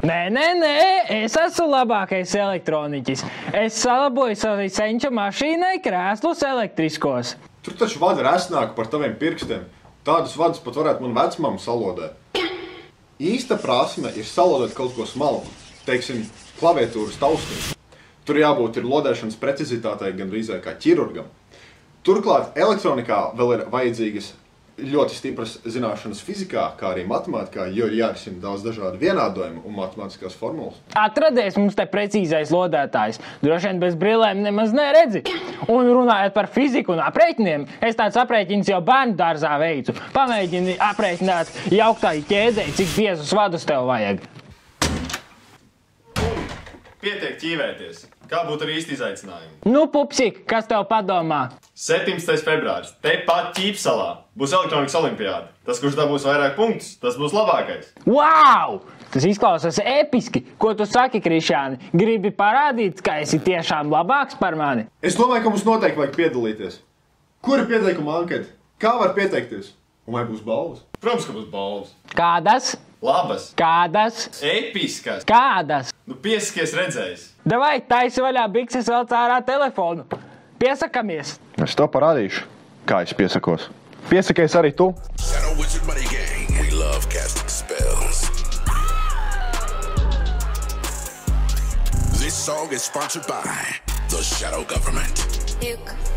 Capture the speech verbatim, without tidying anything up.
Nē, nē, nē, es esmu labākais elektroniķis. Es salaboju savu senča mašīnai krēslus elektriskos. Tur taču vada resnāku par taviem pirkstiem. Tādus vadus pat varētu man vecmamu salodēt. Īsta prasme ir salodēt kaut ko smalku, teiksim, klaviatūras taustiņu. Tur jābūt ir lodēšanas precizitātei gandrīz kā ķirurgam. Turklāt elektronikā vēl ir vajadzīgas ļoti stipras zināšanas fizikā, kā arī matemātikā, jo ir jārisina daudz dažādu vienādojumu un matemātiskās formulas. Atradies mums te precīzais lodētājs. Droši vien bez brillēm nemaz neredzi. Un runājot par fiziku un aprēķiniem, es tāds aprēķins jau bērnu dārzā veicu. Pamēģini aprēķināt jauktāju ķēdei, cik biezus vadus tev vajag. Pietiek ķīvēties. Kā būtu ar īsti izaicinājumu? Nu, pupsik, kas tev padomā? septiņdesmitais februāris, tepat Ķīpsalā, būs elektronikas olimpiāda. Tas, kurš dabūs vairāk punktus, tas būs labākais. Wow! Tas izklausās episki. Ko tu saki, Krišāni? Gribi parādīt, ka esi tiešām labāks par mani? Es domāju, ka mums noteikti vajag piedalīties. Kur ir pieteikuma anketa? Kā var pieteikties? Un vai būs balvas? Protams, ka būs balvas. Kādas? Labas. Kādas? Episkas. Kādas? Nu, piesakies redzējis. Davai, taisi vaļā bikses, vēl cārā telefonu. Piesakamies. Es to parādīšu, kā es piesakos. Piesakies arī tu. Shadow Wizard Money Gang. We love casting spells. This song is sponsored by the Shadow Government. You